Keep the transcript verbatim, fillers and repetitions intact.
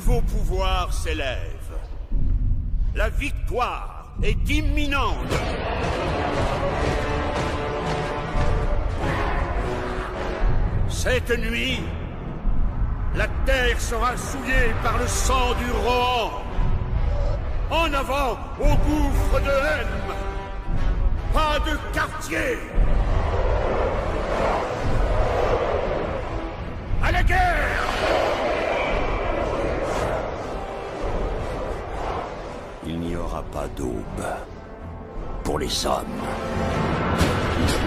nouveau pouvoir s'élève. La victoire est imminente. Cette nuit, la terre sera souillée par le sang du Rohan. En avant au gouffre de Helm. Pas de quartier. À la guerre! Il n'y aura pas d'aube pour les hommes.